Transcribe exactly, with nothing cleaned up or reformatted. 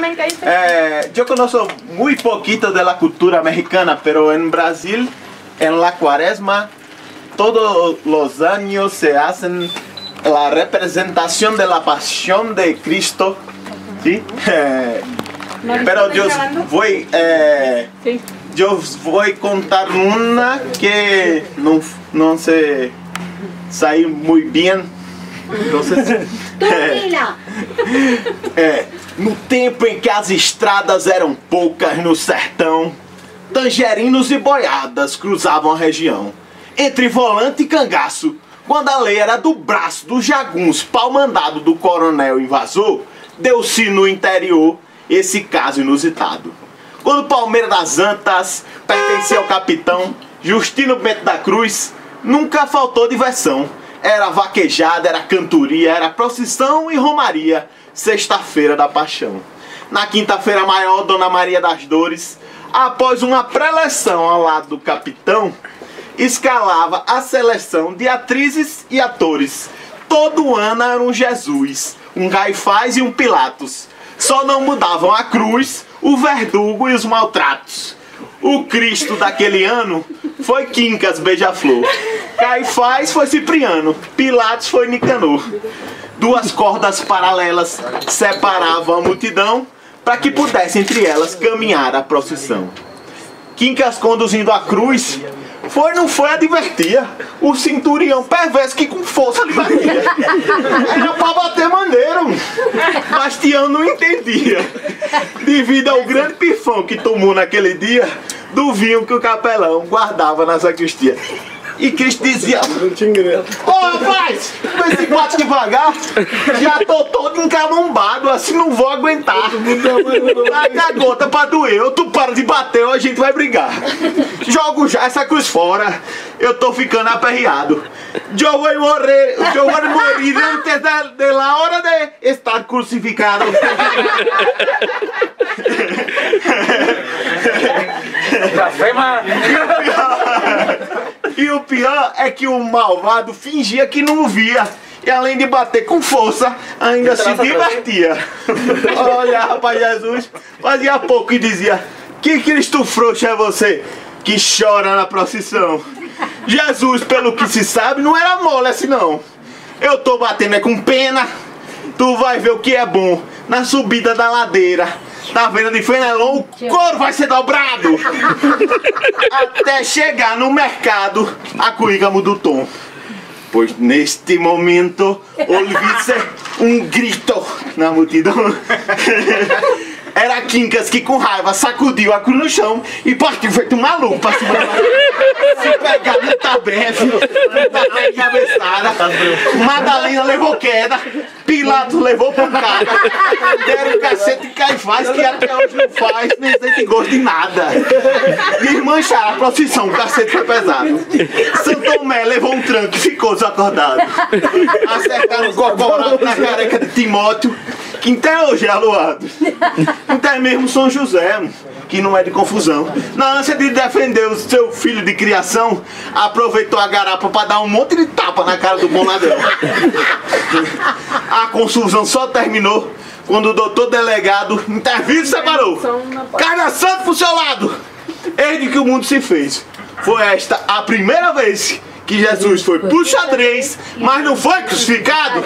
América hay Eh, yo conozco muy poquito de la cultura mexicana, pero en Brasil, en la cuaresma, todos los años se hacen la representación de la pasión de Cristo, ¿sí? Eh, pero yo voy, eh, Sí. yo voy a contar una que no, no se sale muy bien. Entonces, Dormila! É, no tempo em que as estradas eram poucas no sertão, tangerinos e boiadas cruzavam a região. Entre volante e cangaço, quando a lei era do braço dos jaguns, pau mandado do coronel invasor, deu-se no interior esse caso inusitado. Quando Palmeira das Antas pertencia ao capitão Justino Bento da Cruz, nunca faltou diversão. Era vaquejada, era cantoria, era procissão e romaria, sexta-feira da paixão. Na quinta-feira maior, Dona Maria das Dores, após uma preleção ao lado do capitão, escalava a seleção de atrizes e atores. Todo ano era um Jesus, um Caifás e um Pilatos. Só não mudavam a cruz, o verdugo e os maltratos. O Cristo daquele ano foi Quincas Beija-Flor. Caifás foi Cipriano, Pilatos foi Nicanor. Duas cordas paralelas separavam a multidão para que pudesse entre elas caminhar a procissão. Quincas conduzindo a cruz, foi não foi advertia o centurião perverso que com força lhe batia. Era pra bater maneiro, Bastião não entendia, devido ao grande pifão que tomou naquele dia do vinho que o capelão guardava na sacristia. E Cristo dizia: ô oh, rapaz, vê se bate devagar, já tô todo encalombado, assim não vou aguentar. Larga a gota pra doer, ou tu para de bater ou a gente vai brigar. Jogo já essa cruz fora, eu tô ficando aperreado. Eu vou morrer, eu vou morir antes da, da hora de estar crucificado. E o pior é que o malvado fingia que não via. E além de bater com força, ainda se divertia. Olha, rapaz, Jesus fazia pouco e dizia: que Cristo frouxo é você que chora na procissão? Jesus, pelo que se sabe, não era mole assim não. Eu tô batendo é com pena. Tu vai ver o que é bom na subida da ladeira. Na venda de Fenelon, o couro vai ser dobrado. Até chegar no mercado, a cuíca muda o tom. Pois neste momento, ouvi-se um grito na multidão. Era Quincas que com raiva sacudiu a cruz no chão e partiu feito um maluco pra cima da se pegar no tabef, na cabeçada. Madalena levou queda, Pilatos levou pancada. Deram cacete e Caifás que até hoje não faz nem sente gosto de nada. Desmancharam a procissão, o cacete foi pesado. Santo Tomé levou um tranco e ficou desacordado. Acertaram o corporado na careca de Timóteo, que até hoje é aluado. Até mesmo São José, que não é de confusão, na ânsia de defender o seu filho de criação, aproveitou a garapa para dar um monte de tapa na cara do bom ladrão. A confusão só terminou quando o doutor delegado interviu e separou. Carga santo pro seu lado! Desde que o mundo se fez, foi esta a primeira vez que Jesus foi pro xadrez, mas não foi crucificado.